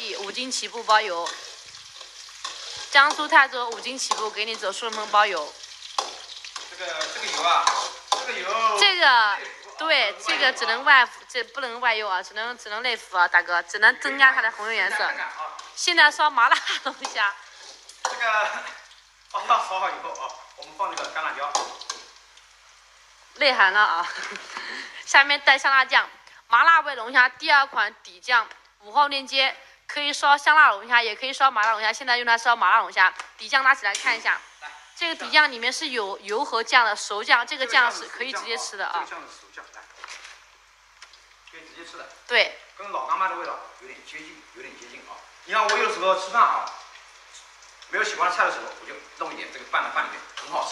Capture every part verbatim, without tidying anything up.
体五斤起步包邮。江苏泰州五斤起步给你走顺丰包邮。 这个这个油啊，这个油。 这个对，这个只能外敷，这不能外用啊，只能只能内服啊，大哥，只能增加它的红油颜色。现在烧麻辣龙虾。 这个花椒烧好以后啊，我们放这个干辣椒。 内涵了啊！下面带香辣酱，麻辣味龙虾第二款底酱，五号链接。可以烧香辣龙虾，也可以烧麻辣龙虾。现在用来烧麻辣龙虾，底酱拿起来看一下。这个底酱里面是有油和酱的，熟酱，这个酱是可以直接吃的啊。 这个酱是熟酱，来，可以直接吃的。 对， 跟老干妈的味道有点接近，有点接近啊。你看我有时候吃饭啊，没有喜欢的菜的时候，我就弄一点这个拌到饭里面，很好吃。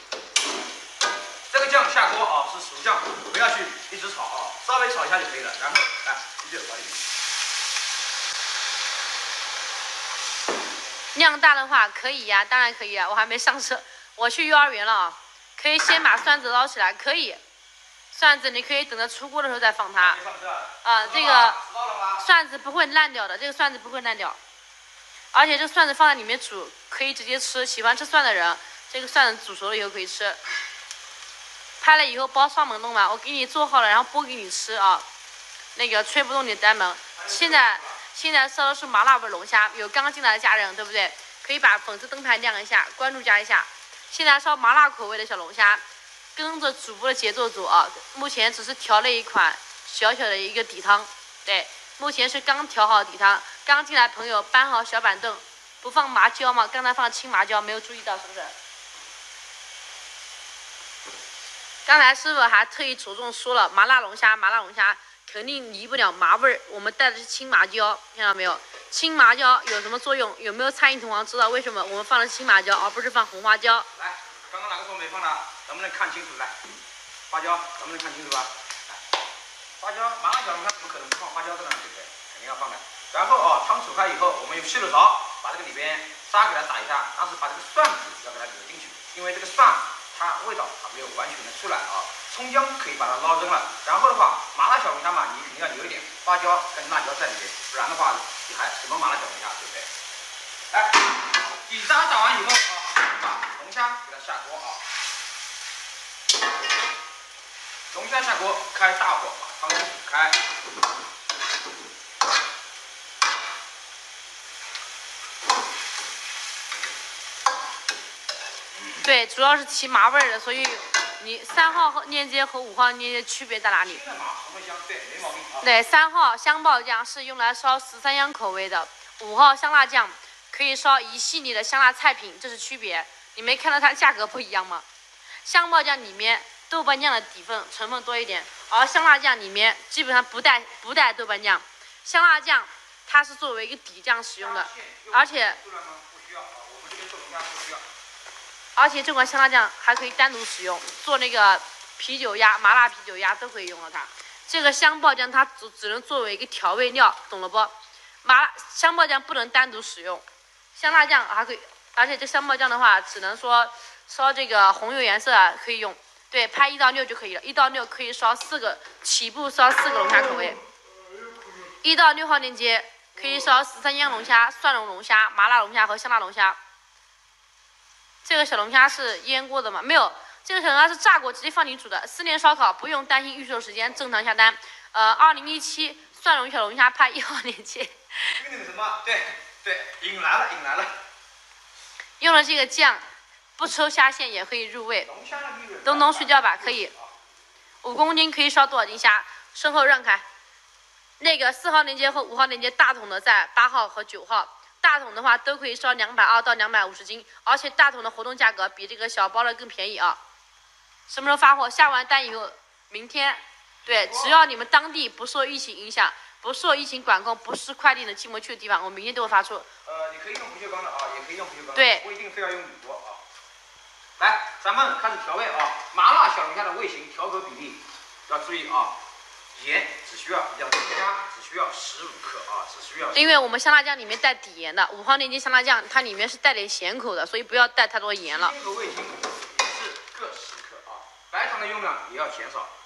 这个酱下锅啊是熟酱，不要去一直炒啊，稍微炒一下就可以了。然后来直接往里面。 量大的话可以呀、啊，当然可以啊，我还没上车，我去幼儿园了啊。可以先把蒜子捞起来，可以。蒜子你可以等着出锅的时候再放它。啊、呃，这个蒜子不会烂掉的，这个蒜子不会烂掉。而且这蒜子放在里面煮，可以直接吃。喜欢吃蒜的人，这个蒜子煮熟了以后可以吃。拍了以后包上门弄嘛，我给你做好了，然后剥给你吃啊。那个吹不动你的单门。现在。现在烧的是麻辣味龙虾，有刚进来的家人，对不对？可以把粉丝灯牌亮一下，关注加一下。现在烧麻辣口味的小龙虾，跟着主播的节奏走啊。目前只是调了一款小小的一个底汤，对，目前是刚调好底汤。刚进来朋友搬好小板凳，不放麻椒吗？刚才放青麻椒，没有注意到是不是？刚才师傅还特意着重说了，麻辣龙虾，麻辣龙虾。肯定离不了麻味儿，我们带的是青麻椒，看到没有？青麻椒有什么作用？有没有餐饮同行知道为什么我们放的青麻椒，而不是放红花椒？ 来，刚刚哪个时候没放的？能不能看清楚？来，花椒能不能看清楚啊？来，花椒，麻辣小龙虾怎么可能不放花椒的呢？对不对？肯定要放的。然后哦，汤煮开以后，我们用吸溜勺把这个里边沙给它打一下，但是把这个蒜子要给它扭进去，因为这个蒜它味道还没有完全的出来啊。葱姜可以把它捞扔了，然后的话，麻辣小龙虾嘛，你肯定要留一点花椒跟辣椒在里面，不然的话，你还什么麻辣小龙虾，对不对？来，底渣打完以后啊，把龙虾给它下锅啊，龙虾下锅，开大火把汤汁煮开。 对，主要是提麻味的，所以。你三号链接和五号链接区别在哪里？对，三号香爆酱是用来烧十三香口味的，五号香辣酱可以烧一系列的香辣菜品，这是区别。你没看到它价格不一样吗？香爆酱里面豆瓣酱的底分成分多一点，而香辣酱里面基本上不带不带豆瓣酱。香辣酱它是作为一个底酱使用的，而且。而且这款香辣酱还可以单独使用，做那个啤酒鸭、麻辣啤酒鸭都可以用到它。这个香爆酱它只只能作为一个调味料，懂了不？麻香爆酱不能单独使用，香辣酱还可以，而且这香爆酱的话，只能说烧这个红油颜色啊可以用。对，拍一到六就可以了，一到六可以烧四个，起步烧四个龙虾口味。一到六号链接可以烧十三香龙虾、蒜蓉龙虾、麻辣龙虾和香辣龙虾。这个小龙虾是腌过的吗？没有，这个小龙虾是炸过，直接放你煮的。思念烧烤不用担心预售时间，正常下单。呃，二零一七蒜蓉小龙虾拍一号链接。 那个什么，对对，引来了，引来了。 用了这个酱，不抽虾线也可以入味。东东睡觉吧，可以。五公斤可以烧多少斤虾？身后让开。那个四号链接和五号链接大桶的在八号和九号。大桶的话都可以烧两百二到两百五十斤，而且大桶的活动价格比这个小包的更便宜啊！什么时候发货？下完单以后，明天。对，只要你们当地不受疫情影响，不受疫情管控，不是快递能进不去的地方，我明天都会发出。 呃，你可以用不锈钢的啊，也可以用不锈钢的， 对， 不一定非要用铝箔啊。来，咱们开始调味啊！麻辣小龙虾的味型调和比例要注意啊，盐只需要两克加。需要十五克啊，只需要。 因为我们香辣酱里面带底盐的，五号链接香辣酱它里面是带点咸口的，所以不要带太多盐了。 鲜和味精是各十克啊，白糖的用量也要减少。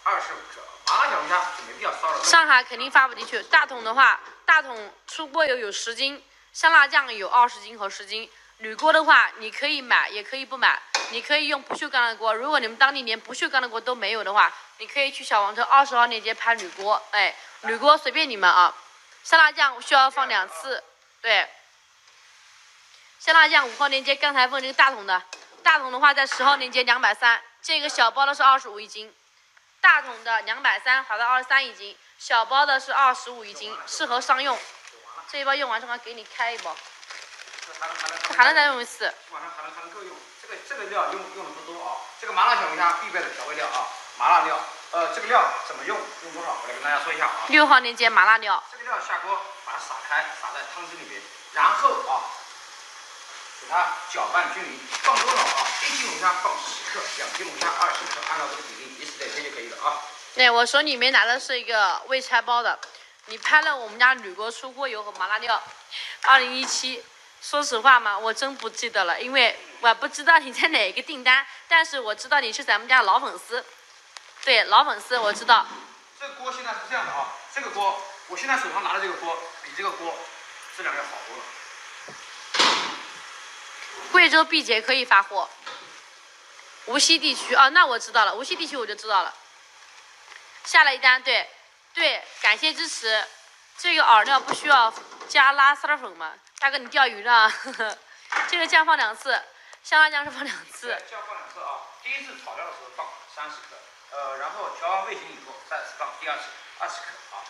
二十五克。麻辣小龙虾就没必要烧了。 上海肯定发不进去。大桶的话，大桶出锅油有十斤，香辣酱有二十斤和十斤。铝锅的话，你可以买，也可以不买。你可以用不锈钢的锅，如果你们当地连不锈钢的锅都没有的话，你可以去小黄车二十号链接拍铝锅。哎，铝锅随便你们啊。香辣酱需要放两次，对。香辣酱五号链接，刚才问这个大桶的，大桶的话在十号链接两百三，这个小包的是二十五一斤。大桶的两百三，好的二十三一斤，小包的是二十五一斤，适合商用。这一包用完正好给你开一包，还能再用一次。 晚上还能还能够用。这个这个料用用的不多啊，这个麻辣小龙虾必备的调味料啊，麻辣料。呃，这个料怎么用，用多少，我来跟大家说一下啊。 六号链接麻辣料。 这个料下锅，把它撒开，撒在汤汁里面，然后啊，给它搅拌均匀。放多少啊？一斤龙虾放十克，两斤龙虾二十克，按照这个比例以此类推就可以了啊。 对，我手里面拿的是一个未拆包的，你拍了我们家铝锅出锅油和麻辣料，二零一七。说实话嘛，我真不记得了，因为我不知道你在哪个订单，但是我知道你是咱们家老粉丝。对，老粉丝我知道。 这个锅现在是这样的啊，这个锅，我现在手上拿的这个锅比这个锅质量要好多了。 贵州毕节可以发货。无锡地区啊，那我知道了，无锡地区我就知道了。下了一单，对，对，感谢支持。这个饵料不需要加拉丝粉吗？大哥，你钓鱼呢？呵呵，这个酱放两次，香辣酱是放两次。 酱放两次啊，第一次炒料的时候放三十克，呃，然后调完味型以后再次放第二次二十克啊。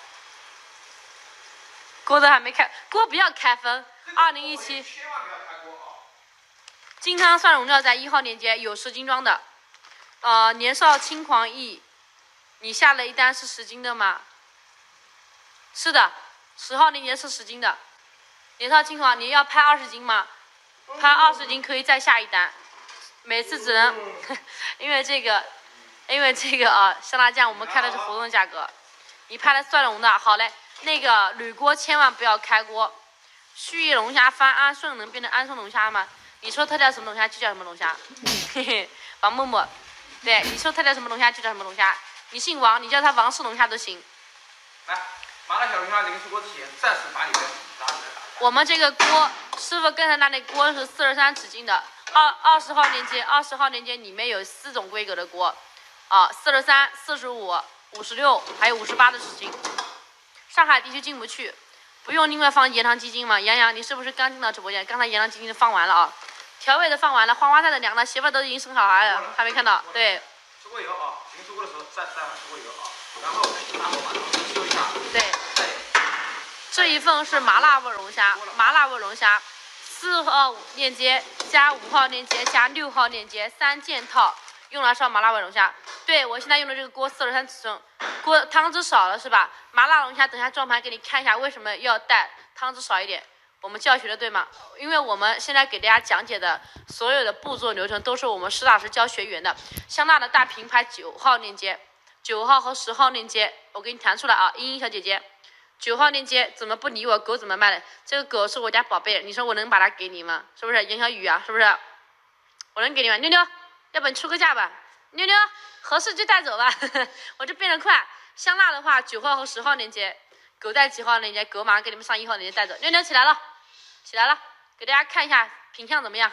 锅都还没开，锅不要开封。二零一七。 千万不要开锅啊！ 金汤蒜蓉料在一号链接有十斤装的，呃，年少轻狂意，你下了一单是十斤的吗？是的，十号链接是十斤的。年少轻狂，你要拍二十斤吗？拍二十斤可以再下一单，每次只能，因为这个，因为这个啊，香辣酱我们开的是活动价格。你拍的蒜蓉的，好嘞，那个铝锅千万不要开锅。蓄意龙虾翻安顺能变成安顺龙虾吗？你说它叫什么龙虾就叫什么龙虾。嘿嘿，王默默，对，你说它叫什么龙虾就叫什么龙虾。你姓王，你叫它王氏龙虾都行。 来，麻辣小龙虾临出锅之前，再次把你的拿起来打。 我们这个锅，师傅刚才那里锅是四十三尺斤的，二二十号链接，二十号链接里面有四种规格的锅，啊，四十三、四十五、五十六，还有五十八的尺斤。上海地区进不去，不用另外放盐糖鸡精吗？杨洋，你是不是刚进到直播间？刚才盐糖鸡精放完了啊，调味的放完了，黄花菜的凉了，媳妇都已经生好孩了，还没看到。对。 出锅油啊，临出锅的时候再再出锅油啊，然后拿火把它修一下。 对。这一份是麻辣味龙虾，麻辣味龙虾，四号链接加五号链接加六号链接三件套，用来烧麻辣味龙虾。对，我现在用的这个锅四十三尺寸，锅汤汁少了是吧？麻辣龙虾等下装盘给你看一下为什么要带汤汁少一点。我们教学的对吗？因为我们现在给大家讲解的所有的步骤流程都是我们实打实教学员的。香辣的大平牌九号链接，九号和十号链接，我给你弹出来啊，茵茵小姐姐。九号链接怎么不理我？狗怎么卖的？这个狗是我家宝贝，你说我能把它给你吗？是不是？杨小雨啊，是不是？我能给你吗？妞妞，要不你出个价吧？妞妞，合适就带走吧，我这变得快。香辣的话，九号和十号链接，狗带几号链接？狗马上给你们上一号链接带走。妞妞起来了，起来了，给大家看一下品相怎么样？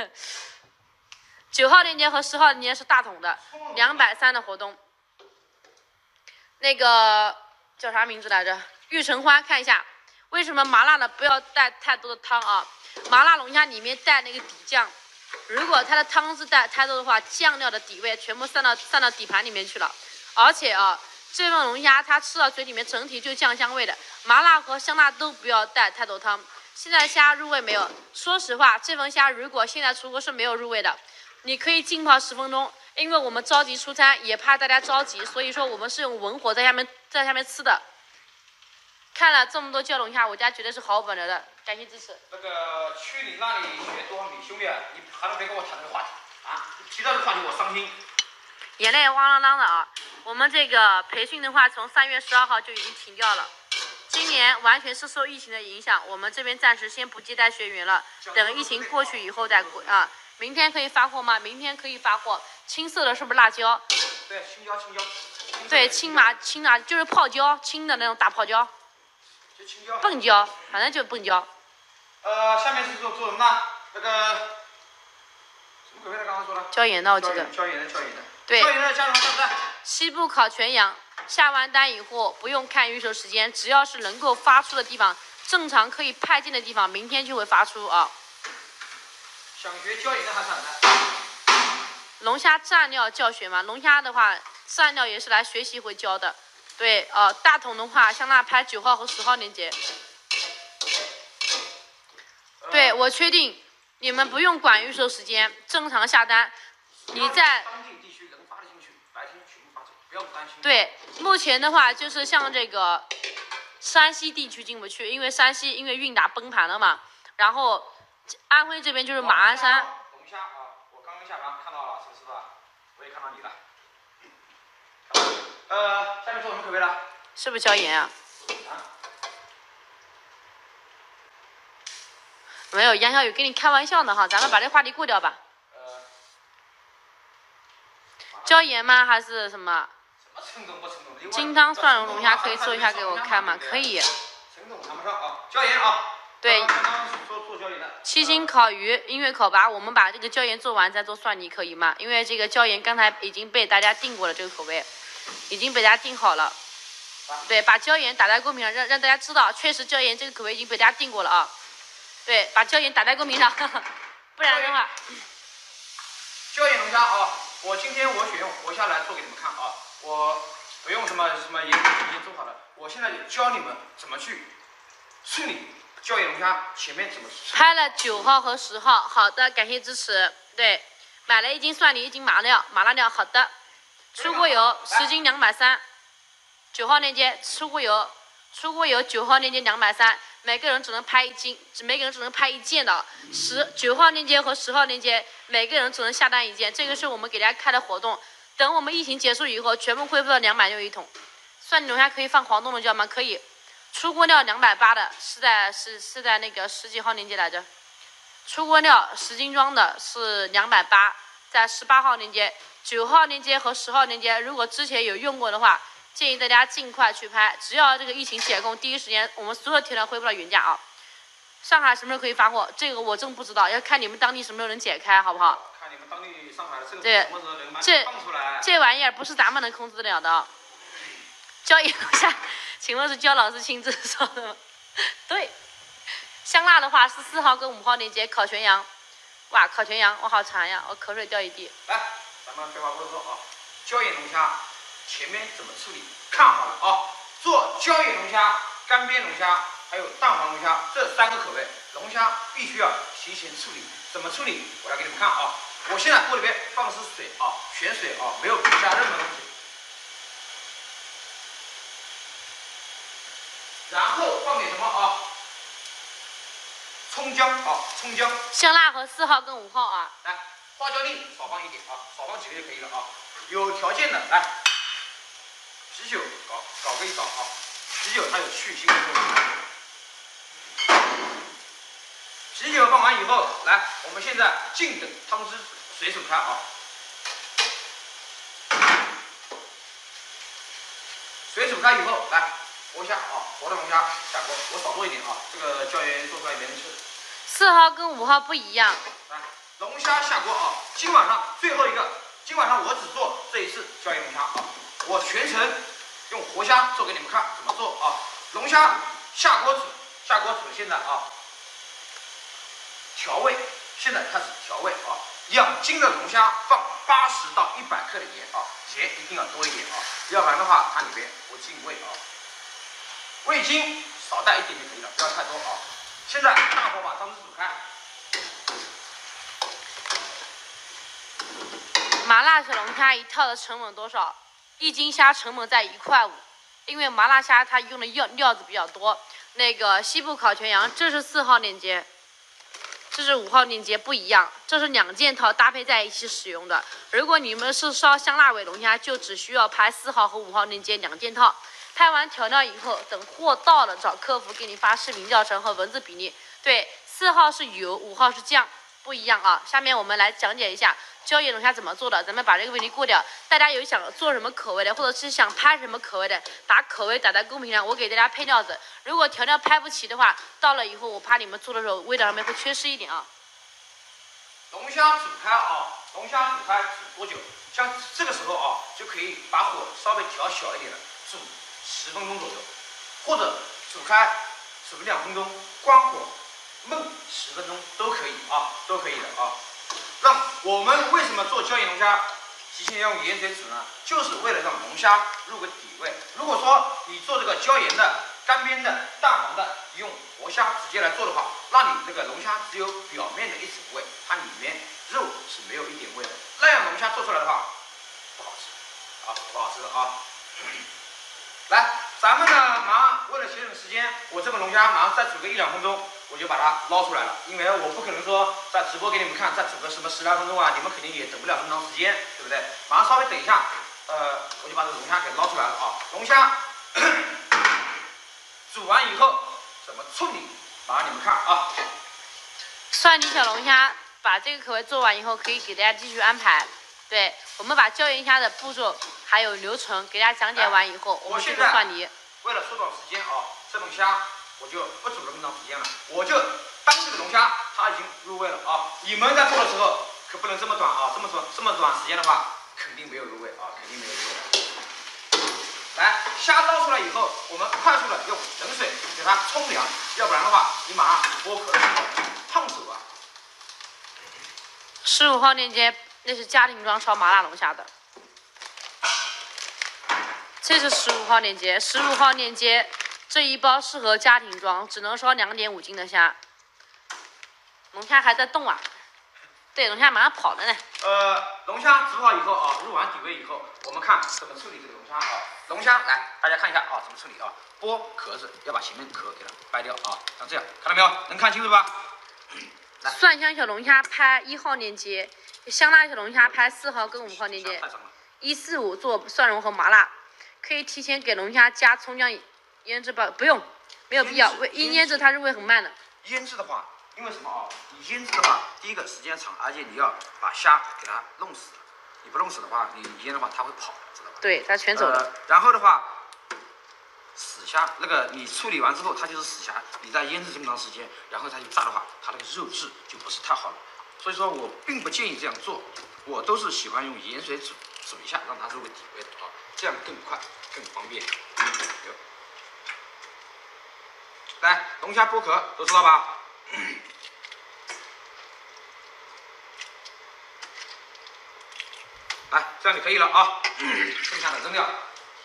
九号链接和十号链接是大桶的，两百三的活动。那个叫啥名字来着？玉橙花，看一下，为什么麻辣的不要带太多的汤啊？麻辣龙虾里面带那个底酱，如果它的汤汁带太多的话，酱料的底味全部散到散到底盘里面去了。而且啊，这份龙虾它吃到嘴里面整体就酱香味的，麻辣和香辣都不要带太多汤。现在虾入味没有？说实话，这份虾如果现在出锅是没有入味的，你可以浸泡十分钟，因为我们着急出餐，也怕大家着急，所以说我们是用文火在下面在下面吃的。看了这么多教龙虾，我家绝对是毫无保留的，感谢支持。 那个去你那里学多少米，兄弟，你还能别跟我谈这个话题啊？提到这个话题我伤心， 眼泪汪啷啷的啊！我们这个培训的话，从三月十二号就已经停掉了。今今年完全是受疫情的影响，我们这边暂时先不接待学员了，等疫情过去以后再过啊。明天可以发货吗？明天可以发货。青色的是不是辣椒？ 对，青椒，青椒。 对，青麻青辣就是泡椒，青的那种大泡椒。 就青椒。 笨椒，反正就是笨椒。 呃，下面是做做什么呢？那个什么口味的？刚刚说了。 椒盐的，我记得。 椒盐的，椒盐的。 对。 椒盐的加入对不对？ 西部烤全羊，下完单以后不用看预售时间，只要是能够发出的地方，正常可以派件的地方，明天就会发出啊。 想学椒盐的还是哪的？ 龙虾蘸料教学嘛，龙虾的话蘸料也是来学习会教的。对，呃，大桶的话，香辣拍九号和十号链接。呃、对，我确定你们不用管预售时间，正常下单。你在当地地区能发得进去，白天全部发走，不要担心。 对，目前的话就是像这个山西地区进不去，因为山西因为韵达崩盘了嘛，然后安徽这边就是马鞍山。 龙虾啊，我刚刚下班看到了，是不是吧？我也看到你了。呃，下面做什么口味了？ 是不是椒盐啊？ 啊？ 没有，杨小雨跟你开玩笑的哈，咱们把这话题过掉吧。椒盐吗？还是什么？ 什么称重不称重？ 金汤蒜蓉龙虾可以做一下给我看吗？可以。 称重谈不上啊，椒盐啊。 对。 刚刚说做椒盐的。 七星烤鱼，音乐烤拔，我们把这个椒盐做完再做蒜泥可以吗？因为这个椒盐刚才已经被大家订过了，这个口味已经被大家订好了。对，把椒盐打在公屏上，让让大家知道，确实椒盐这个口味已经被大家订过了啊。对，把椒盐打在公屏上，呵呵不然的话。 椒盐龙虾啊。我今天我选用活虾来做给你们看啊，我不用什么什么盐已经做好了，我现在就教你们怎么去处理椒盐龙虾，前面怎么拍了九号和十号，好的，感谢支持。对，买了一斤蒜泥，一斤麻料，麻辣料，好的。出锅油十斤两百三，九号链接出锅油，出锅油九号链接两百三。每个人只能拍一斤，每个人只能拍一件的。十九号链接和十号链接，每个人只能下单一件。这个是我们给大家开的活动。等我们疫情结束以后，全部恢复到两百六一桶。蒜泥龙虾可以放黄豆的椒吗？可以。出锅料两百八的是在是是在那个十几号链接来着。出锅料十斤装的是两百八，在十八号链接。九号链接和十号链接，如果之前有用过的话。建议大家尽快去拍，只要这个疫情解封，第一时间我们所有铁料恢复到原价啊。上海什么时候可以发货？这个我真不知道，要看你们当地什么时候能解开，好不好？ 看你们当地上海这个对， 什么时候能这放出来？ 这玩意儿不是咱们能控制得了的。椒盐龙虾，请问是焦老师亲自说的吗？对。香辣的话是四号跟五号链接，烤全羊。哇，烤全羊，我好馋呀，我口水掉一地。 来，咱们废话不多说啊，椒盐龙虾。前面怎么处理？看好了啊！做椒盐龙虾、干煸龙虾，还有蛋黄龙虾这三个口味，龙虾必须要提前处理。怎么处理？我来给你们看啊！我现在锅里边放的是水啊，全水啊，没有加任何东西。然后放点什么啊？葱姜啊，葱姜。 香辣和四号跟五号啊。 来，花椒粒少放一点啊，少放几个就可以了啊。有条件的来。啤酒搞搞个一搞啊！啤酒它有去腥的作用。啤酒放完以后，来，我们现在静等汤汁水煮开啊。水煮开以后，来活虾啊，活的龙虾下锅，我少做一点啊，这个椒盐做出来没人吃。 四号跟五号不一样。 来，龙虾下锅啊！今晚上最后一个，今晚上我只做这一次椒盐龙虾啊。我全程用活虾做给你们看怎么做啊！龙虾下锅煮，下锅煮现在啊，调味，现在开始调味啊！两斤的龙虾放八十到一百克的盐啊，盐一定要多一点啊，要不然的话它里面不进味啊。味精少带一点就可以了，不要太多啊。现在大火把汤汁煮开。 麻辣小龙虾一套的成本多少？一斤虾成本在一块五，因为麻辣虾它用的料料子比较多。那个西部烤全羊，这是四号链接，这是五号链接，不一样，这是两件套搭配在一起使用的。如果你们是烧香辣尾龙虾，就只需要拍四号和五号链接两件套。 拍完调料以后，等货到了找客服给你发视频教程和文字比例。对，四号是油，五号是酱，不一样啊。下面我们来讲解一下椒盐龙虾怎么做的，咱们把这个问题过掉。大家有想做什么口味的，或者是想拍什么口味的，把口味打在公屏上，我给大家配料子。如果调料拍不齐的话，到了以后我怕你们做的时候味道上面会缺失一点啊。 龙虾煮开啊，龙虾煮开煮多久？像这个时候啊，就可以把火稍微调小一点了，煮十分钟左右，或者煮开煮两分钟，关火焖十分钟都可以啊，都可以的啊。让我们为什么做椒盐龙虾提前要用盐水煮呢？就是为了让龙虾入个底味。如果说你做这个椒盐的、干煸的、蛋黄的，用活虾直接来做的话，那你这个龙虾只有表面的一层味，它里面肉是没有一点味的。那样龙虾做出来的话不好吃啊，不好吃的啊。来，咱们呢马上为了节省时间，我这个龙虾马上再煮个一两分钟，我就把它捞出来了。因为我不可能说在直播给你们看，再煮个什么十来分钟啊，你们肯定也等不了这么长时间，对不对？马上稍微等一下，呃，我就把这个龙虾给捞出来了啊。龙虾煮完以后怎么处理，马上你们看啊。 蒜泥小龙虾，把这个口味做完以后，可以给大家继续安排。对，我们把椒盐虾的步骤还有流程给大家讲解完以后，我们去做蒜泥。 为了缩短时间啊，这龙虾我就不煮那么长时间了，我就当这个龙虾它已经入味了啊。你们在做的时候可不能这么短啊，这么短这么短时间的话，肯定没有入味啊，肯定没有入味。来，虾捞出来以后，我们快速的用冷水给它冲凉，要不然的话，你马上剥壳的时候烫手啊。 十五号链接，那是家庭装烧麻辣龙虾的。这是十五号链接，十五号链接这一包适合家庭装，只能烧两点五斤的虾。龙虾还在动啊，对，龙虾马上跑了呢。 呃，龙虾煮好以后啊，入完底味以后，我们看怎么处理这个龙虾啊。龙虾来，大家看一下啊，怎么处理啊？剥壳子要把前面壳给它掰掉啊，像这样，看到没有？能看清楚吧？ 蒜香小龙虾拍一号链接，香辣小龙虾拍四号跟五号链接。一四五做蒜蓉和麻辣，可以提前给龙虾加葱姜腌制吧？不用，没有必要，为因腌制它入味很慢的。 腌制的话，因为什么啊？你腌制的话，第一个时间长，而且你要把虾给它弄死，你不弄死的话，你腌的话它会跑，知道吧？ 对，它全走了。 呃、然后的话。死虾那个你处理完之后，它就是死虾，你再腌制这么长时间，然后再去炸的话，它那个肉质就不是太好了。所以说我并不建议这样做，我都是喜欢用盐水煮煮一下，让它入个底味啊，这样更快更方便。来，龙虾剥壳都知道吧？来，这样就可以了啊，剩下的扔掉。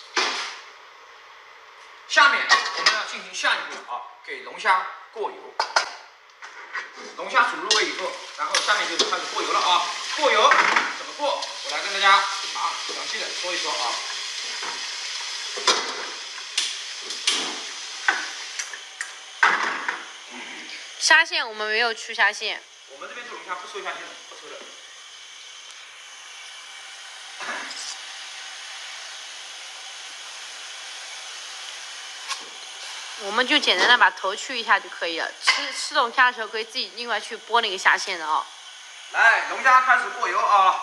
下面我们要进行下一步啊，给龙虾过油。龙虾煮入味以后，然后下面就是开始过油了啊。过油怎么过？我来跟大家啊详细的说一说啊。 虾线我们没有去虾线， 我们这边做龙虾不抽虾线的，不抽的。 我们就简单的把头去一下就可以了。吃吃龙虾的时候可以自己另外去剥那个虾线的啊、哦。 来，龙虾开始过油啊。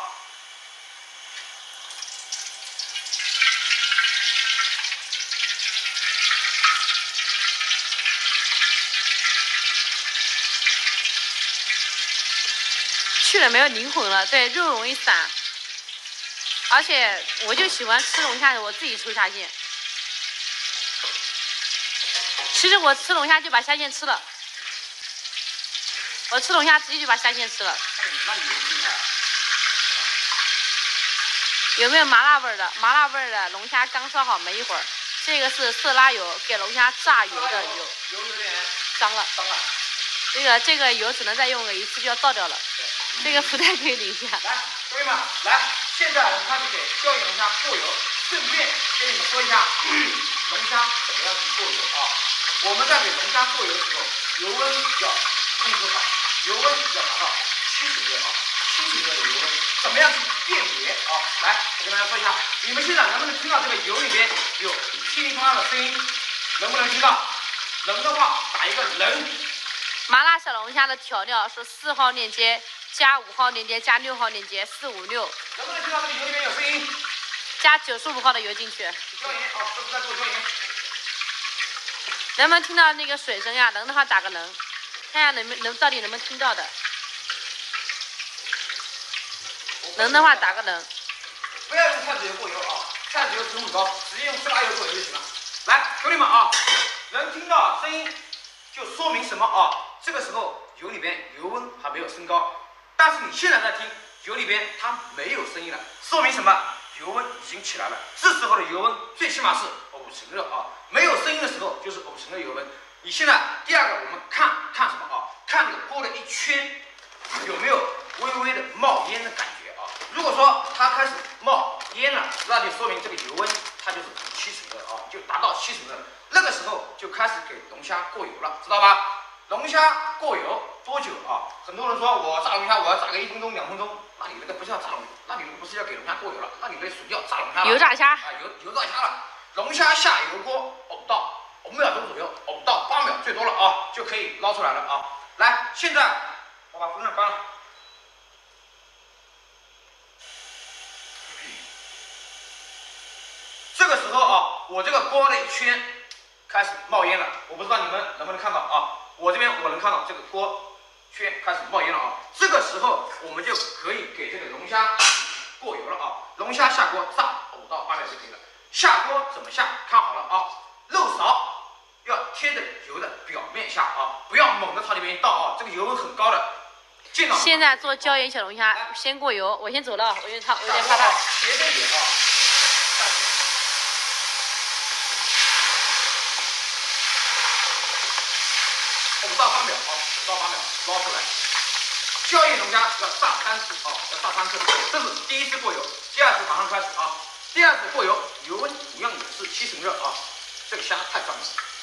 去了没有灵魂了，对，肉容易散。而且我就喜欢吃龙虾的，我自己抽虾线。其实我吃龙虾就把虾线吃了，我吃龙虾直接就把虾线吃了。 那你厉害。 有没有麻辣味的？麻辣味的龙虾刚烧好没一会儿，这个是色拉油，给龙虾炸油的油。 油有点脏了。 脏了。 这个这个油只能再用个一次就要倒掉了。这个福袋可以领一下。 来，各位们，来，现在我们开始给椒盐龙虾过油，顺便跟你们说一下龙虾怎么样去过油啊。我们在给龙虾过油的时候，油温要控制好，油温要达到七十度啊，七七成热的油温，怎么样去辨别啊？来，我跟大家说一下，你们现在能不能听到这个油里边有噼里啪啦的声音？能不能听到？能的话打一个能。 麻辣小龙虾的调料是四号链接加五号链接加六号链接四五六。 能不能听到这个油里面有声音？ 加九十五号的油进去。 椒盐啊，这是在做椒盐。 能不能听到那个水声呀？能的话打个能，看一下能不能到底能不能听到的。能的话打个能。 不要用菜籽油过油啊，菜籽油成本高，直接用色拉油过油就行了。来，兄弟们啊，能听到声音就说明什么啊？这个时候油里边油温还没有升高，但是你现在在听油里边它没有声音了，说明什么？油温已经起来了。这时候的油温最起码是五成热啊，没有声音的时候就是五成的油温。你现在第二个我们看看什么啊？看这个锅的一圈有没有微微的冒烟的感觉啊？如果说它开始冒烟了，那就说明这个油温它就是七成热啊，就达到七成热。那个时候就开始给龙虾过油了，知道吧？龙虾过油多久啊？很多人说我炸龙虾我要炸个一分钟两分钟，那你这个不是要炸龙，那你这个不是要给龙虾过油了，那你这属于要炸龙虾了。 油炸虾啊，油油炸虾了。龙虾下油锅熬到五秒钟左右，熬到八秒最多了啊，就可以捞出来了啊。来，现在我把风扇关了。这个时候啊，我这个锅的一圈开始冒烟了，我不知道你们能不能看到啊？我这边我能看到这个锅圈开始冒烟了啊。这个时候我们就可以给这个龙虾过油了啊。龙虾下锅炸五到八秒就可以了。下锅怎么下？看好了啊，漏勺要贴着油的表面下啊，不要猛地朝里面一倒啊，这个油温很高的。见到现在做椒盐小龙虾，先过油，我先走了，我有点怕，我有点怕怕。 斜着点啊。五到八秒啊，五到八秒捞出来。椒盐龙虾要炸三次啊，要炸三次。这是第一次过油，第二次马上开始啊。第二次过油，油温同样也是七成热啊。这个虾太棒了。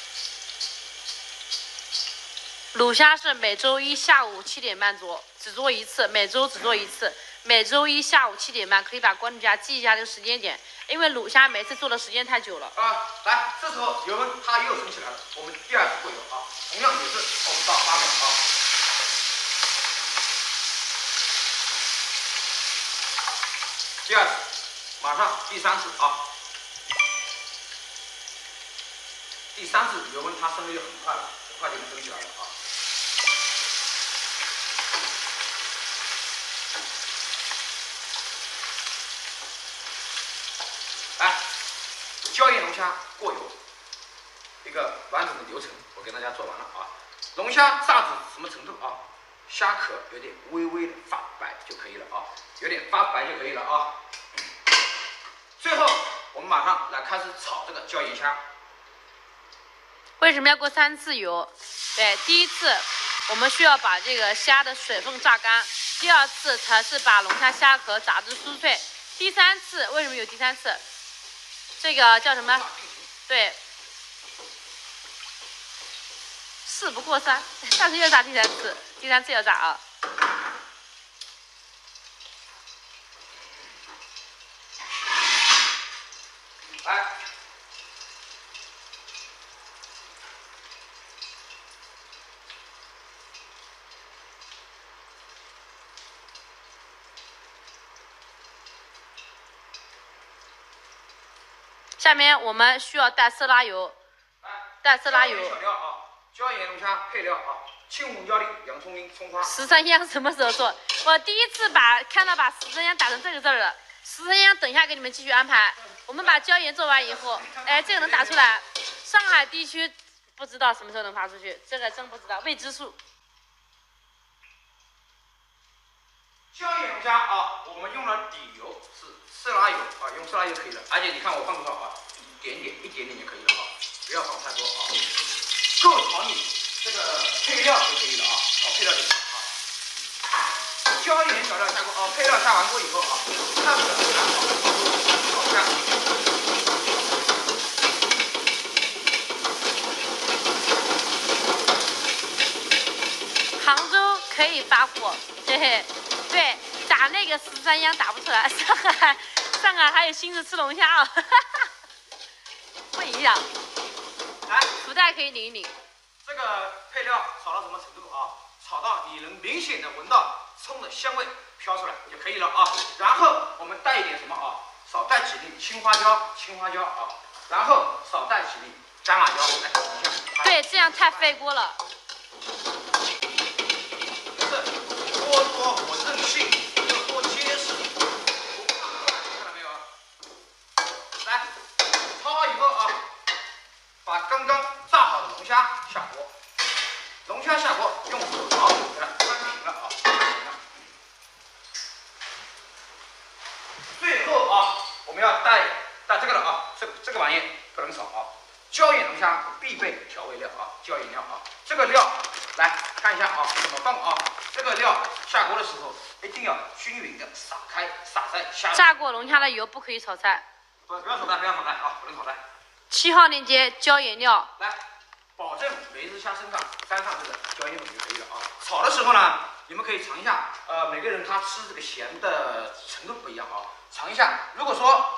卤虾是每周一下午七点半做，只做一次，每周只做一次。每周一下午七点半可以把关注家记一下这个时间点，因为卤虾每次做的时间太久了。 啊，来，这时候油温它又升起来了，我们第二次过油啊，同样也是五到八秒啊。第二次，马上第三次啊。第三次油温它升的就很快了，很快就能升起来了啊。来，椒盐龙虾过油，一个完整的流程我给大家做完了啊。龙虾炸至什么程度啊？虾壳有点微微的发白就可以了啊，有点发白就可以了啊。最后我们马上来开始炒这个椒盐虾。 为什么要过三次油？对，第一次我们需要把这个虾的水分炸干，第二次才是把龙虾虾壳炸至酥脆，第三次为什么有第三次？这个叫什么？对，事不过三，下次又炸第三次，第三次要炸啊。 来。 下面我们需要带色拉油，带色拉油。 小料啊，椒盐龙虾配料啊，青红椒粒、洋葱丁、葱花。 十三香什么时候做？我第一次把看到把十三香打成这个字儿了。十三香等一下给你们继续安排。我们把椒盐做完以后，哎，这个能打出来。上海地区不知道什么时候能发出去，这个真不知道，未知数。 椒盐龙虾啊，我们用了底油是色拉油啊，用色拉油可以了。而且你看我放多少啊？一点点，一点点就可以了啊，不要放太多啊，够炒你这个配料就可以了啊，炒配料就行了啊。椒盐小料下锅啊，配料下完锅以后啊，看着好看。 杭州可以发火，嘿嘿，对， 打那个十三央打不出来，上海上海还有心思吃龙虾啊，不影响。 来， 福袋可以领一领。 这个配料炒到什么程度啊？炒到你能明显的闻到葱的香味飘出来就可以了啊。然后我们带一点什么啊？少带几粒青花椒，青花椒啊。然后少带几粒干辣椒，来，你看。 对，这样太费锅了。 不是，锅多我任性，又多结实，不怕坏，看到没有？来，焯好以后啊，把刚刚炸好的龙虾下锅，龙虾下锅，用手勺给它翻平了啊，翻平了。最后啊，我们要带带这个了啊，这这个玩意不能少啊。椒盐龙虾必备调味料啊，椒盐料啊，这个料来看一下啊，怎么放啊？这个料下锅的时候一定要均匀的撒开，撒在虾。 炸过龙虾的油不可以炒菜。 不，不要炒菜，不要炒菜啊，不能炒菜。 七号链接椒盐料， 来，保证每一只虾身上沾上这个椒盐粉就可以了啊。炒的时候呢，你们可以尝一下，呃，每个人他吃这个咸的程度不一样啊，尝一下。如果说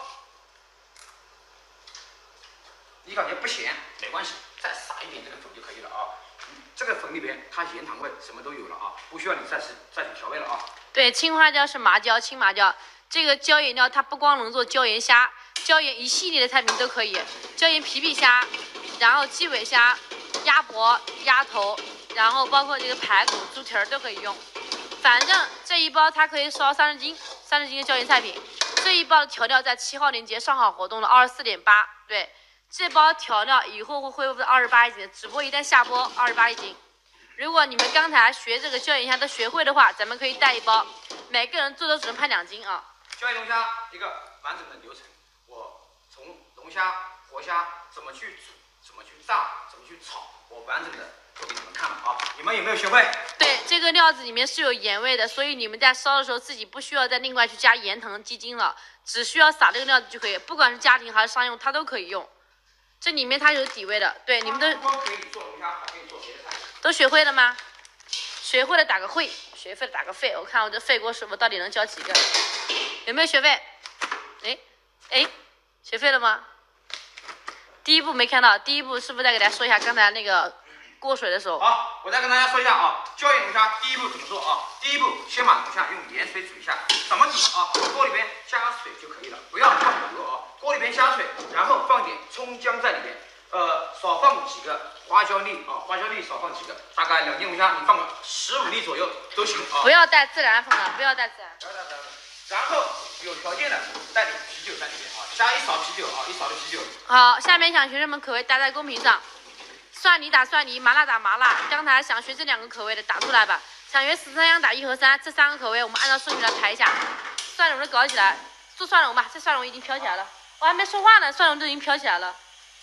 你感觉不咸没关系，再撒一点这个粉就可以了啊。这个粉里边它盐糖味什么都有了啊，不需要你再去再去调味了啊。 对，青花椒是麻椒，青麻椒。这个椒盐料它不光能做椒盐虾，椒盐一系列的菜品都可以，椒盐皮皮虾，然后鸡尾虾、鸭脖、鸭头，然后包括这个排骨、猪蹄儿都可以用。反正这一包它可以烧三十斤，三十斤的椒盐菜品。这一包的调料在七号链接上好活动了，二十四点八，对。这包调料以后会恢复到二十八一斤，只不过一旦下播二十八一斤。如果你们刚才学这个椒盐虾都学会的话，咱们可以带一包，每个人最多只能拍两斤啊。 椒盐龙虾一个完整的流程，我从龙虾、活虾怎么去煮、怎么去炸、怎么去炒，我完整的都给你们看了啊。你们有没有学会？对， 这个料子里面是有盐味的，所以你们在烧的时候自己不需要再另外去加盐糖、鸡精了，只需要撒这个料子就可以，不管是家庭还是商用，它都可以用。这里面它有底味的，对，你们都可以做龙虾，还可以做别的菜。 都学会了吗？学会了打个会，学会了打个肺。我看我这废锅师傅到底能教几个？有没有学会？哎哎，学会了吗？第一步没看到，第一步是不是再给大家说一下刚才那个过水的时候？ 好，我再跟大家说一下啊，椒盐龙虾第一步怎么做啊？第一步先把龙虾用盐水煮一下，怎么煮啊？锅里边加水就可以了，不要放油啊。锅里边加水，然后放点葱姜在里边，呃，少放几个花椒粒啊，花椒粒少放几个，大概两斤龙虾你放个十五粒左右都行啊。 不要带孜然放了，不要带孜然。 不要带孜然。然后有条件的带点啤酒在里面啊，加一勺啤酒啊，一勺的啤酒。 好，下面想学生们口味打在公屏上，蒜泥打蒜泥，麻辣打麻辣。刚才想学这两个口味的打出来吧，想学十三香打一和三，这三个口味我们按照顺序来排一下。蒜蓉的搞起来，做蒜蓉吧，这蒜蓉已经飘起来了。我还没说话呢，蒜蓉都已经飘起来了。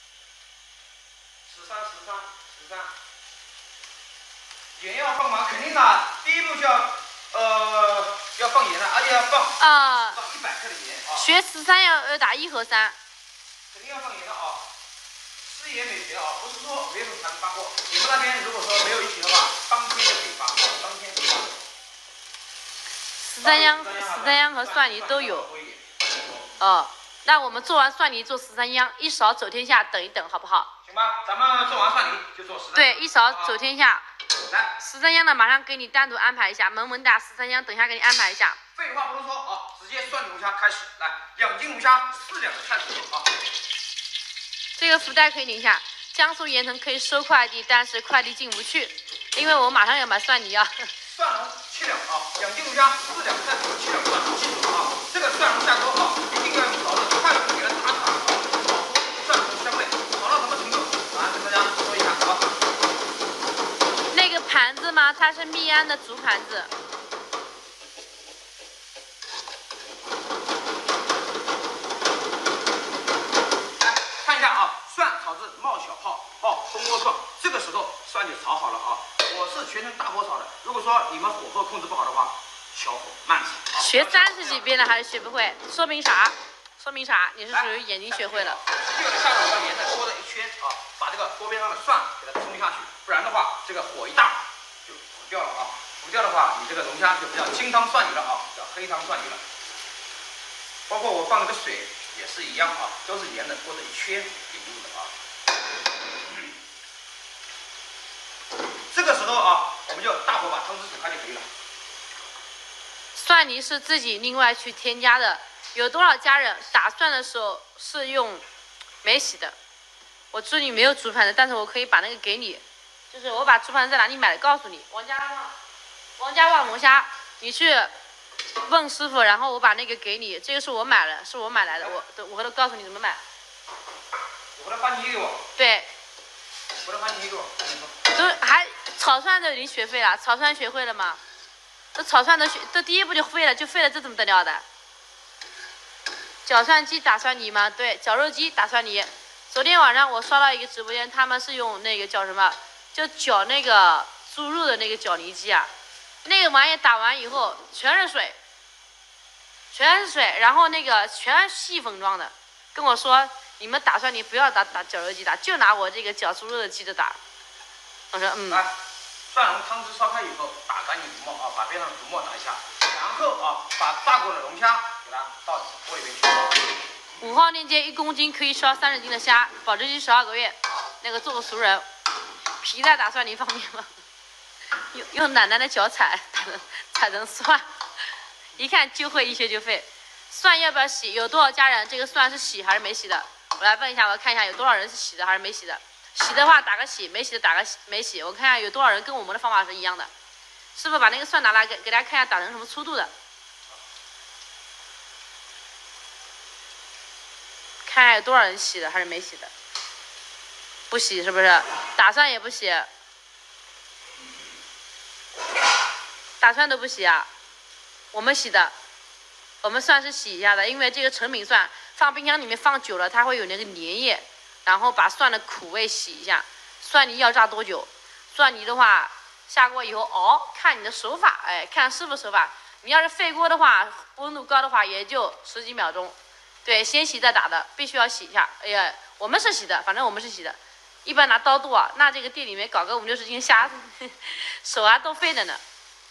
十三十三十三，盐要放吗？肯定的，第一步就要呃要放盐的，而且要放啊， 放一百克的盐啊。 学十三要要打一和三， 肯定要放盐的啊。吃盐美学啊，不是说五月份才能发货，你们那边如果说没有疫情的话，当天就可以发，当天可以发。 十三香、十三香和蒜泥都有。哦。那我们做完蒜泥做十三香，一勺走天下，等一等，好不好？ 行吧，咱们做完蒜泥就做十三。 对，一勺走天下。 来， 十三香呢，马上给你单独安排一下，萌萌哒十三香，等一下给你安排一下。 废话不多说啊，直接涮龙虾开始。来，两斤龙虾，四两的菜谱啊。 这个福袋可以领一下，江苏盐城可以收快递，但是快递进不去，因为我马上要买蒜泥啊。 蒜蓉七两啊，两斤龙虾，四两菜谱，七两蒜，记住了啊。这个蒜蓉下锅啊，一定要用勺子快速给它打出来啊，炒出蒜蓉香味。炒到什么程度？啊，跟大家说一下啊。 那个盘子吗？它是密安的竹盘子。 来看一下啊，蒜炒至冒小泡，哦，蜂窝状，这个时候蒜就炒好了啊。我是全程大火炒的，如果说你们火候控制不好的话，小火慢炒。 学三十几遍了还是学不会，说明啥？说明啥？你是属于眼睛学会了。 啤酒的下手要沿着锅的一圈啊，把这个锅边上的蒜给它冲下去，不然的话，这个火一大就糊掉了啊。 除掉的话，你这个龙虾就不叫清汤涮鱼了啊，叫黑汤涮鱼了。包括我放那个水也是一样啊，都是沿着锅的一圈给入的啊。这个时候啊，我们就大火把汤汁煮开就可以了。 蒜泥是自己另外去添加的，有多少家人打蒜的时候是用没洗的？我这里没有竹盘的，但是我可以把那个给你，就是我把竹盘在哪里买的，告诉你。王家旺，王家旺龙虾，你去问师傅，然后我把那个给你，这个是我买的，是我买来的，我我回头告诉你怎么买。 我回来把你给我。 对。 回来把你给我。 都还炒蒜都已经学会了，炒蒜学会了吗？这炒蒜都学，这第一步就会了，就会了，这怎么得了的？搅蒜机打蒜泥吗？对，绞肉机打蒜泥。昨天晚上我刷到一个直播间，他们是用那个叫什么，就搅那个猪肉的那个搅泥机啊，那个玩意打完以后全是水，全是水，然后那个全细粉状的，跟我说你们打蒜泥不要打打绞肉机打，就拿我这个搅猪肉的机子打。我说嗯。 来，蒜蓉汤汁烧开以后，打干净浮沫啊，把边上的浮沫打一下，然后啊，把炸过的龙虾给它倒锅里面去。 五号链接一公斤可以烧三十斤的虾，保质期十二个月。那个做个熟人，皮在打蒜泥方面吗？用用奶奶的脚踩，踩成蒜，一看就会，一学就会。蒜要不要洗？有多少家人这个蒜是洗还是没洗的？我来问一下，我看一下有多少人是洗的还是没洗的。洗的话打个洗，没洗的打个没洗。我看一下有多少人跟我们的方法是一样的。师傅把那个蒜拿来给给大家看一下打成什么粗度的。看下有多少人洗的还是没洗的？不洗是不是？打蒜也不洗，打蒜都不洗啊？我们洗的，我们蒜是洗一下的，因为这个成品蒜放冰箱里面放久了，它会有那个粘液，然后把蒜的苦味洗一下。蒜泥要炸多久？蒜泥的话下锅以后熬，看你的手法，哎，看师傅手法。你要是沸锅的话，温度高的话也就十几秒钟。对，先洗再打的，必须要洗一下。哎呀，我们是洗的，反正我们是洗的。一般拿刀剁啊，那这个店里面搞个五六十斤虾，手还都废着呢。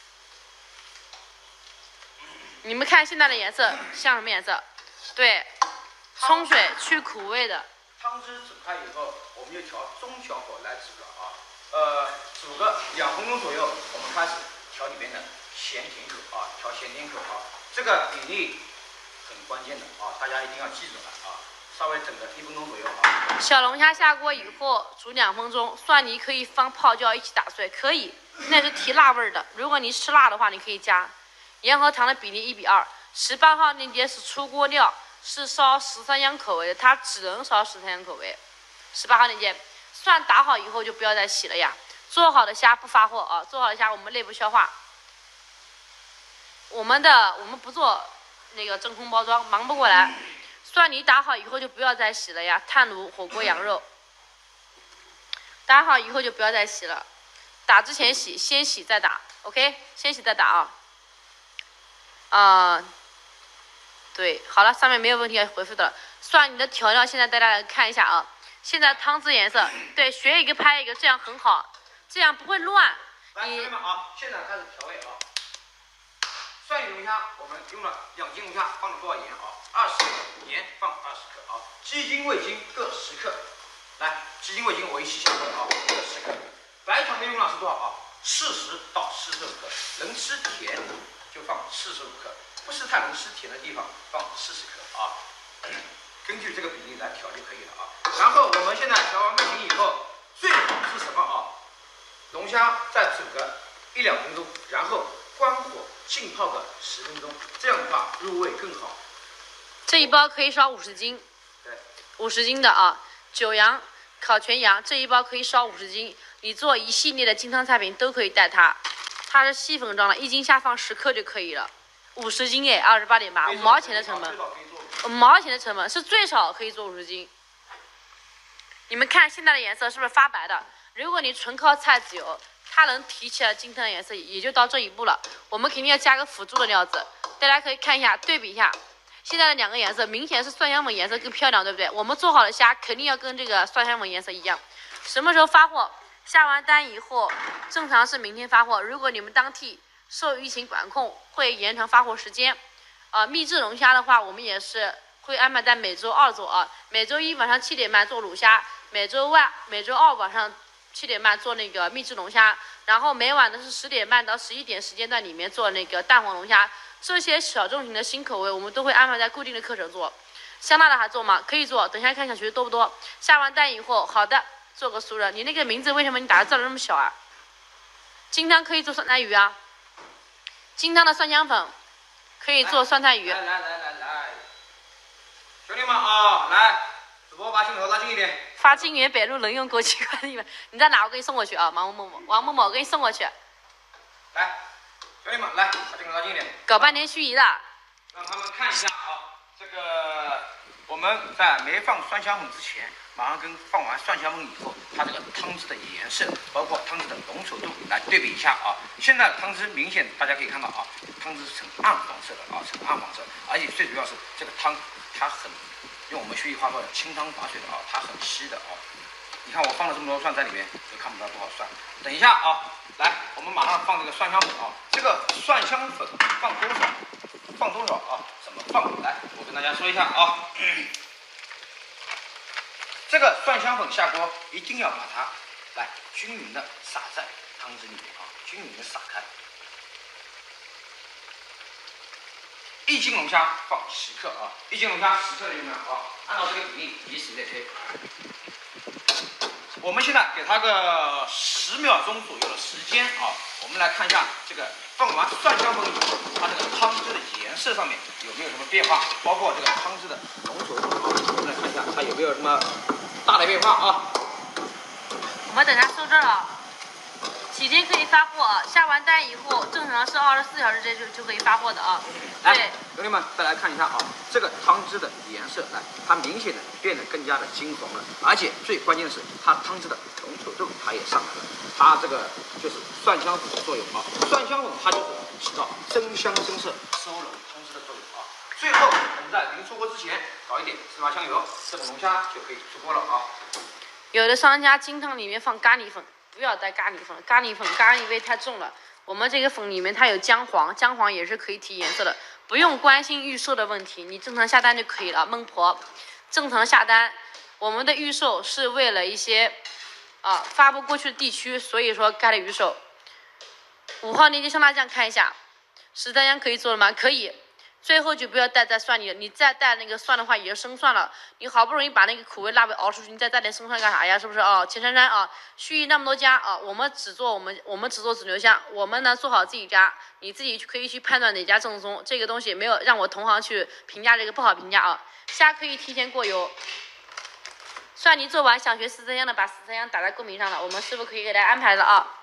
你们看现在的颜色像什么颜色？对，冲水去苦味的。 汤汁煮开以后，我们就调中小火来煮了啊。呃，煮个两分钟左右，我们开始调里面的咸甜口啊，调咸甜口啊，这个比例很关键的啊，大家一定要记住了啊。稍微整个一分钟左右啊。 小龙虾下锅以后煮两分钟，蒜泥可以放泡椒一起打碎，可以，那是提辣味的。如果你吃辣的话，你可以加。盐和糖的比例一比二。十八号链接是出锅料，是烧十三香口味的，它只能烧十三香口味。十八号链接，蒜打好以后就不要再洗了呀。做好的虾不发货啊，做好的虾我们内部消化。我们的我们不做那个真空包装，忙不过来。蒜泥打好以后就不要再洗了呀，炭炉火锅羊肉。打好以后就不要再洗了，打之前洗，先洗再打 ，OK， 先洗再打啊。啊、呃，对，好了，上面没有问题要回复的了。蒜泥的调料现在大家来看一下啊，现在汤汁颜色，对，学一个拍一个，这样很好，这样不会乱。 来，同学们啊，现在开始调味啊。蒜鱼龙虾，我们用了两斤龙虾，放了多少盐啊？二十克，盐放二十克啊。鸡精、味精各十克。来，鸡精、味精我一起下锅啊，各十克。白糖的用量是多少啊？四十到四十五克。能吃甜就放四十五克，不是太能吃甜的地方放四十克啊。根据这个比例来调就可以了啊。然后我们现在调完味精以后，最好是什么啊？龙虾再煮个一两分钟，然后关火浸泡个十分钟，这样的话入味更好。 这一包可以烧五十斤， 对， 五十斤的啊。九阳烤全羊这一包可以烧五十斤，你做一系列的金汤菜品都可以带它。它是细粉状的，一斤下放十克就可以了。五十斤哎，二十八点八，五毛钱的成本，五毛钱的成本是最少可以做五十斤。你们看现在的颜色是不是发白的？如果你纯靠菜籽油，它能提起来金汤的颜色，也就到这一步了。我们肯定要加个辅助的料子，大家可以看一下，对比一下，现在的两个颜色明显是蒜香粉颜色更漂亮，对不对？我们做好的虾肯定要跟这个蒜香粉颜色一样。什么时候发货？ 下完单以后，正常是明天发货。如果你们当地受疫情管控，会延长发货时间。呃，秘制龙虾的话，我们也是会安排在每周二做啊。每周一晚上七点半做卤虾，每周万每周二晚上七点半做那个秘制龙虾，然后每晚的是十点半到十一点时间段里面做那个蛋黄龙虾。这些小众型的新口味，我们都会安排在固定的课程做。香辣的还做吗？可以做，等一下看小学多不多。下完单以后，好的，做个熟人。你那个名字为什么你打的字那么小啊？金汤可以做酸菜鱼啊，金汤的蒜香粉可以做酸菜鱼。 来来来来来，兄弟们啊，来，主播把镜头拉近一点。 发金源北路能用国际快递吗？你在哪？我给你送过去啊，王某某，王某某，我给你送过去。 来，兄弟们，来，把镜头拉近一点。 搞半天虚拟的。 让他们看一下啊，这个我们在没放蒜香粉之前，马上跟放完蒜香粉以后，它这个汤汁的颜色，包括汤汁的浓稠度来对比一下啊。现在汤汁明显大家可以看到啊，汤汁是呈暗黄色的啊，呈暗黄色，而且最主要是这个汤它很，用我们学习话说的清汤寡水的啊，它很稀的啊。你看我放了这么多蒜在里面，都看不到多少蒜。等一下啊，来，我们马上放这个蒜香粉啊，这个蒜香粉放多少？放多少啊？怎么放？来，我跟大家说一下啊。这个蒜香粉下锅，一定要把它来均匀的撒在汤汁里面啊，均匀的撒开。一斤龙虾放十克啊，一斤龙虾十克的有没有啊？按照这个比例以此类推。我们现在给它个十秒钟左右的时间啊，我们来看一下这个放完蒜香粉以后，它这个汤汁的颜色上面有没有什么变化，包括这个汤汁的浓稠度啊，我们来看一下它有没有什么大的变化啊。 我们等它收这儿啊，几天可以发货啊？下完单以后，正常是二十四小时之内就就可以发货的啊。对， 兄弟们再来看一下啊，这个汤汁的颜色，来，它明显的变得更加的金黄了，而且最关键的是它汤汁的浓稠度它也上来了，它这个就是蒜香粉的作用啊，蒜香粉它就是起到增香增色、收拢汤汁的作用啊。最后我们在临出锅之前搞一点芝麻香油，这个龙虾就可以出锅了啊。 有的商家金汤里面放咖喱粉，不要带咖喱粉，咖喱粉咖喱味太重了。我们这个粉里面它有姜黄，姜黄也是可以提颜色的，不用关心预售的问题，你正常下单就可以了。孟婆，正常下单，我们的预售是为了一些啊发不过去的地区，所以说开了预售。五号链接香辣酱看一下，十三香可以做了吗？可以。最后就不要带在蒜里了，你再带那个蒜的话也就生蒜了。你好不容易把那个苦味辣味熬出去，你再带点生蒜干啥呀？是不是啊？钱珊珊啊，盱眙那么多家啊，我们只做我们我们只做紫牛虾，我们呢做好自己家，你自己可以去判断哪家正宗。这个东西没有让我同行去评价，这个不好评价啊。虾可以提前过油。蒜泥做完想学十三香的，把十三香打在公屏上了，我们师傅可以给大家安排了啊。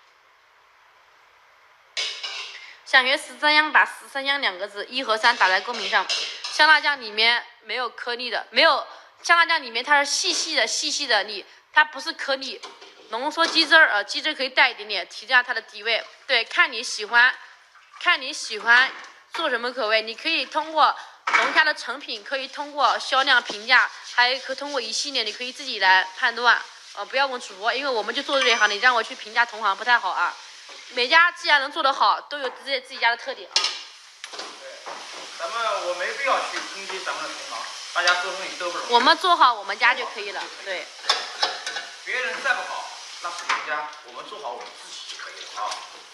想学十三香，把十三香两个字一和三打在公屏上。香辣酱里面没有颗粒的，没有香辣酱里面它是细细的细细的粒，它不是颗粒。浓缩鸡汁儿，呃，鸡汁可以带一点点，提价它的地位。对，看你喜欢，看你喜欢做什么口味，你可以通过龙虾的成品，可以通过销量评价，还可以通过一系列，你可以自己来判断。呃，不要问主播，因为我们就做这一行，你让我去评价同行不太好啊。每家既然能做得好，都有自己自己家的特点啊。 对，咱们我没必要去攻击咱们的同行，大家做东西都不容易。 我们做好我们家就可以了，对。 别人再不好，那是人家，我们做好我们自己就可以了啊。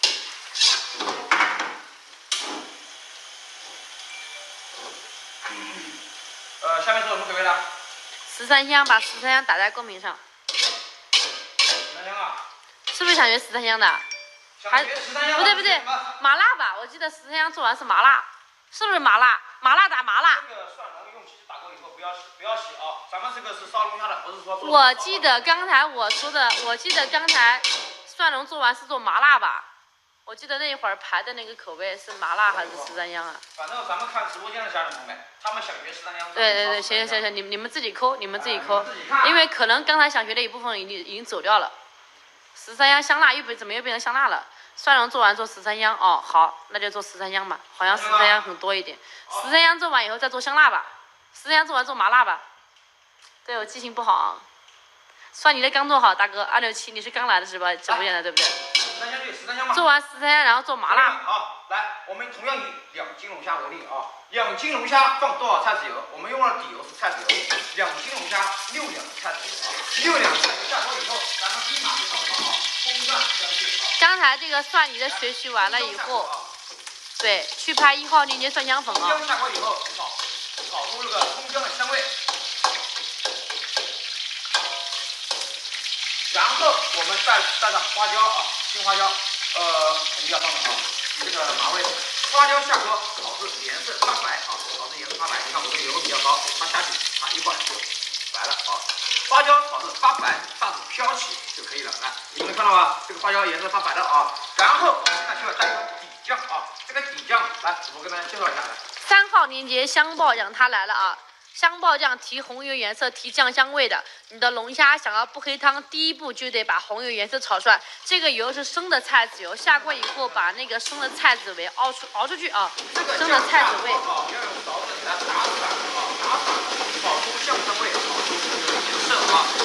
呃，下面是什么口味的？ 十三香，把十三香打在公屏上。 十三香啊？ 是不是想学十三香的？还不对不对，麻辣吧？我记得十三香做完是麻辣，是不是麻辣？麻辣打麻辣。 这个蒜蓉用机打过以后不要洗，不要洗啊！咱们这个是烧龙虾的，不是说做。 我记得刚才我说的，我记得刚才蒜蓉做完是做麻辣吧？我记得那会儿排的那个口味是麻辣还是十三香啊？ 反正咱们看直播间的家人朋友们，他们想学十三香。 对对对，行行行行，你你们自己抠，你们自己抠，因为可能刚才想学的一部分已经已经走掉了。十三香香辣又被怎么又变成香辣了？蒜蓉做完做十三香哦，好，那就做十三香吧，好像十三香很多一点。十三香做完以后再做香辣吧，十三香做完做麻辣吧。对我记性不好啊。 蒜泥的刚做好，大哥二六七，你是刚来的直播直播间的对不对？ 十三香就十三香嘛。 做完十三香，然后做麻辣。 啊，来，我们同样以两斤龙虾为例啊，两斤龙虾放多少菜籽油？我们用了底油是菜籽油，两斤龙虾六两菜籽油啊，六两菜下锅以后，咱们立马就炒汤啊，葱蒜香叶啊。 刚才这个蒜泥的学习完了以后，对，去拍一号链接蒜香粉啊。 葱姜下锅以后炒，炒出这个葱姜的香味。然后我们再带上花椒啊，青花椒，呃，肯定要放的啊，以这个麻味。花椒下锅炒至颜色发白啊，炒至颜色发白。你看我这个油比较高，它下去啊一会儿就白了啊。花椒炒至发白，大致飘起就可以了。来，你们看到吗？这个花椒颜色发白了啊。然后我们现在就要带一个底酱啊，这个底酱来，我跟大家介绍一下来。 三号链接香爆酱它来了啊。香爆酱提红油颜色，提酱香味的。你的龙虾想要不黑汤，第一步就得把红油颜色炒出来。这个油是生的菜籽油，下锅以后把那个生的菜籽味熬出熬出去啊，生的菜籽味。 啊，要用勺子给它打散啊，打散，炒出酱香味，炒出这个颜色啊。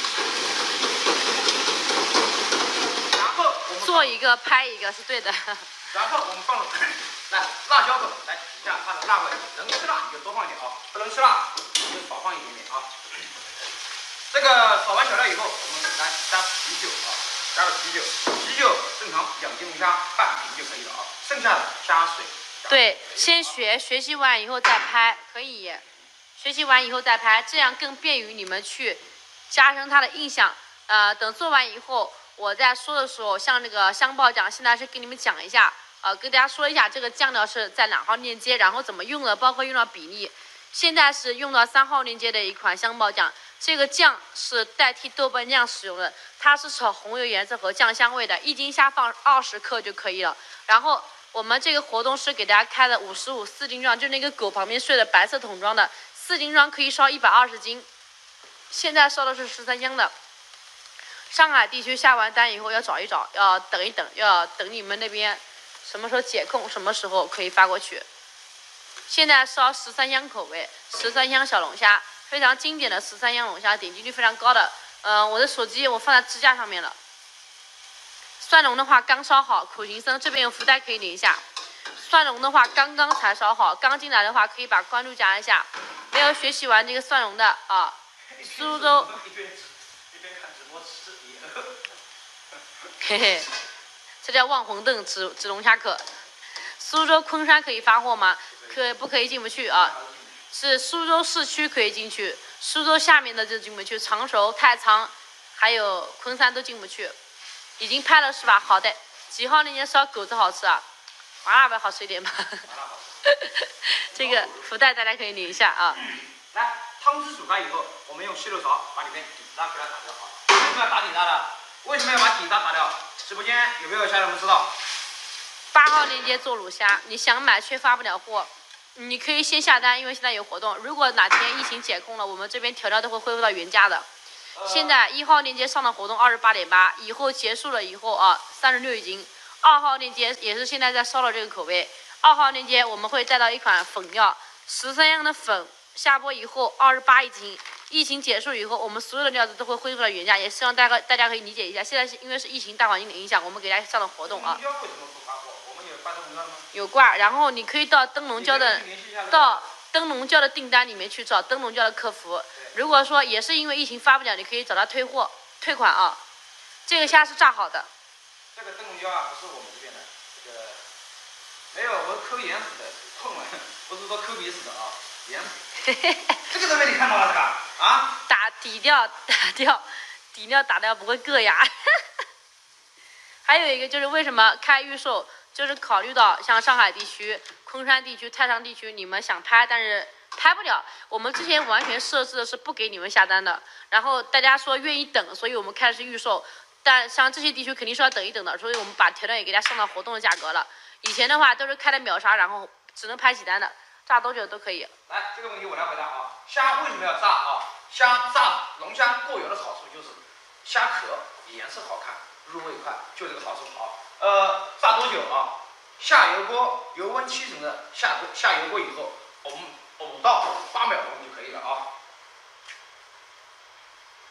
然后我们做一个拍一个是对的。 然后我们放了来辣椒粉，来提一下它的辣味。能吃辣你就多放一点啊，不能吃辣你就少放一点点啊。这个炒完小料以后，我们来加啤酒啊，加入啤酒，啤酒正常两斤龙虾半瓶就可以了啊，剩下的加水。 对，先学学习完以后再拍，可以。学习完以后再拍，这样更便于你们去加深它的印象。呃，等做完以后，我在说的时候，像这个香爆酱，现在是给你们讲一下。呃，跟大家说一下这个酱料是在哪号链接，然后怎么用的，包括用到比例。现在是用到三号链接的一款香爆酱，这个酱是代替豆瓣酱使用的，它是炒红油颜色和酱香味的，一斤虾放二十克就可以了。然后我们这个活动是给大家开的五十五四斤装，就那个狗旁边睡的白色桶装的，四斤装可以烧一百二十斤。现在烧的是十三香的。上海地区下完单以后要找一找，要等一等，要等你们那边。什么时候解控，什么时候可以发过去。现在烧十三香口味，十三香小龙虾，非常经典的十三香龙虾，点击率非常高的。嗯、呃，我的手机我放在支架上面了。蒜蓉的话刚烧好，苦行僧这边有福袋可以领一下。蒜蓉的话刚刚才烧好，刚进来的话可以把关注加一下。没有学习完这个蒜蓉的啊，苏州。 一边一边看直播吃嘿嘿。这叫望红灯，指指龙虾可。苏州昆山可以发货吗？可不可以进不去啊？是苏州市区可以进去，苏州下面的就进不去，常熟、太仓，还有昆山都进不去。已经拍了是吧？好的。几号那天烧狗子好吃啊？麻辣味好吃一点吧？这个福袋大家可以领一下啊。 来，汤汁煮开以后，我们用吸溜勺把里面底渣给它打掉啊。为什么要打底渣呢？为什么要把底渣打掉？直播间有没有家人们知道？ 八号链接做卤虾，你想买却发不了货，你可以先下单，因为现在有活动。如果哪天疫情解控了，我们这边调料都会恢复到原价的。呃、现在一号链接上的活动二十八点八，以后结束了以后啊，三十六一斤。二号链接也是现在在烧的这个口味。二号链接我们会带到一款粉料，十三样的粉下播以后二十八一斤。疫情结束以后，我们所有的料子都会恢复到原价，也希望大家大家可以理解一下。现在是因为是疫情大环境的影响，我们给大家上的活动啊。 为什么不发货？我们有发灯笼胶吗？ 有挂，然后你可以到灯笼胶的到灯笼胶的订单里面去找灯笼胶的客服。如果说也是因为疫情发不了，你可以找他退货退款啊。这个虾是炸好的。 这个灯笼胶啊，不是我们这边的，这个没有，我抠眼屎的，痛了，不是说抠鼻屎的啊，眼屎。这个都被你看到了，这个。啊， 打底料打掉，底料打掉不会硌牙。还有一个就是为什么开预售，就是考虑到像上海地区、昆山地区、太仓地区，你们想拍但是拍不了，我们之前完全设置的是不给你们下单的。然后大家说愿意等，所以我们开始预售。但像这些地区肯定是要等一等的，所以我们把调料也给大家上到活动的价格了。以前的话都是开的秒杀，然后只能拍几单的。炸多久都可以。 来，这个问题我来回答啊。虾为什么要炸啊？虾炸龙虾过油的好处就是虾壳颜色好看，入味快，就这个好处好。呃，炸多久啊？下油锅，油温七成的下下油锅以后，我们五到八秒钟就可以了啊。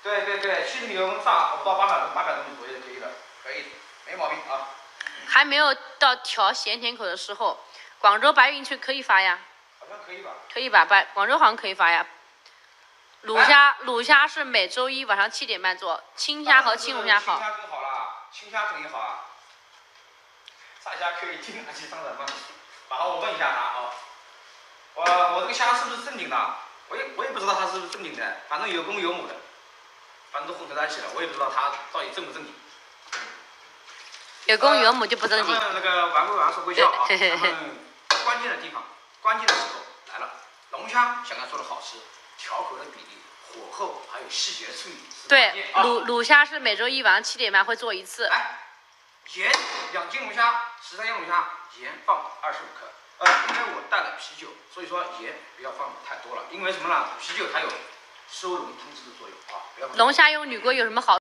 对对对，七十米油温上五到八秒钟，八秒钟左右就可以了，可以，没毛病啊。 还没有到调咸甜口的时候，广州白云区可以发呀？ 好像可以吧？ 可以吧？白广州好像可以发呀。卤虾，卤虾是每周一晚上七点半做，青虾和青龙虾好。 青虾更好啦，青虾肯定好啊。大家可以经常去上人吗？然后我问一下他啊，我我这个虾是不是正经的？我也我也不知道它是不是正经的，反正有公有母的，反正都混合在一起了，我也不知道它到底正不正经。 有公有母就不正经。 咱们那个玩归玩，说归笑啊，咱们关键的地方，关键的时候来了。龙虾想要做的好吃，调口的比例、火候还有细节处理是对， 关键啊。 卤卤虾是每周一晚上七点半会做一次。 来，盐两斤龙虾，十三斤龙虾，盐放二十五克。呃，因为我带了啤酒，所以说盐不要放太多了，因为什么呢？啤酒它有收拢汤汁的作用啊，不要放。 龙虾用铝锅有什么好？